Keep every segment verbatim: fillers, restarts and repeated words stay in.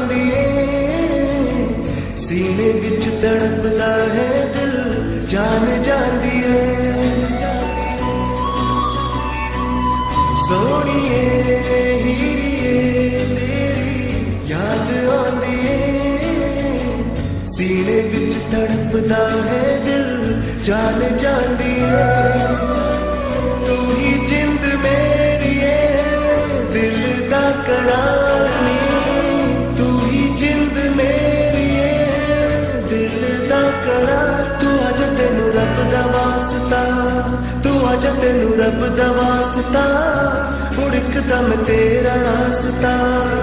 आंदी है सीने विच तड़पदा है दिल जान जांदी है सोनिए हिरिये तेरी याद आंदी है सीने विच तड़पदा है दिल जान जांदी है तू ही जिंद मेरी है दिल दा करार नी तू ही जिंद मेरी है दिल दा करार तू अज तेनू रब दा वास्ता तू अज तेनू रब दा वास्ता उड़कदा मैं तेरा रास्ता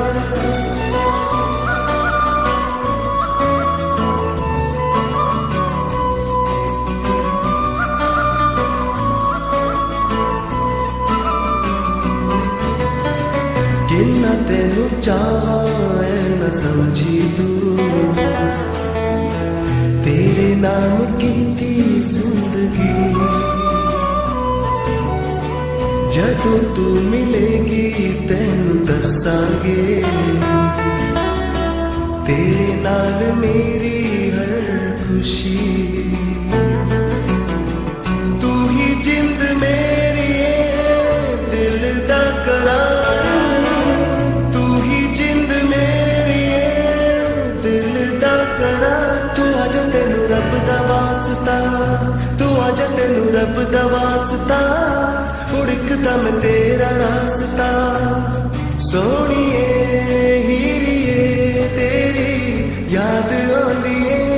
किन्ना तेनू चाहा है न समझी तू तेरे नाम कितनी जिंदगी जदों तू मिलेगी तेनू दसांगे तेरे नाल मेरी हर खुशी तू ही जिंद मेरी है दिल दा करार तू ही जिंद मेरी है दिल दा करार तू अज तेनू रब दा वास्ता तू अज तेनू रब दा वास्ता उड़कदा मैं तेरा रास्ता सोनिए हिरिये तेरी याद आंदी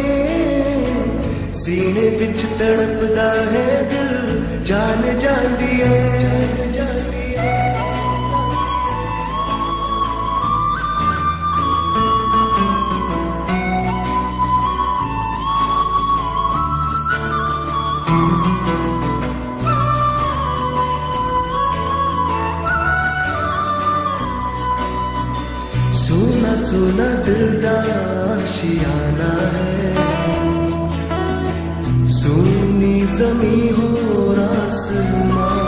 है सीने विच तड़पदा है दिल जान जांदी है जान जांदी है सोना सोना दिल दा आशियाना है सोनी ज़मीं हो आसमां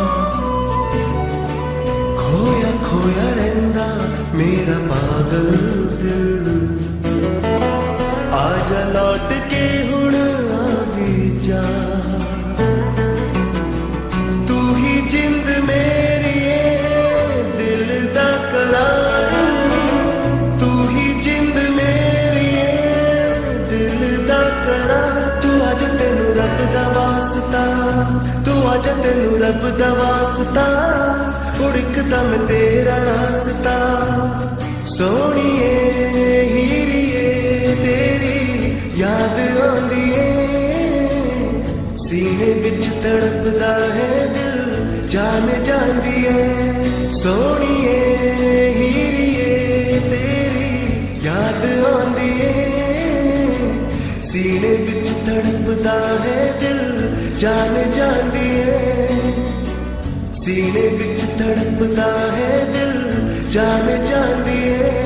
खोया खोया रहंदा मेरा पागल दिल आजा लौट के हुण आवी जा तू ही जिंद मेरी है दिल दा करार तू अज तेनू रब दा वास्ता उड़कदा मैं तेरा रास्ता सोनिए हिरिये तेरी याद आंदी है सीने विच तड़पदा है दिल जान जांदी है सोनिए हिरिये तेरी याद आंदी है सीने विच तड़पदा है दिल जान जांदी है सीने विच तड़पदा है दिल जान जांदी है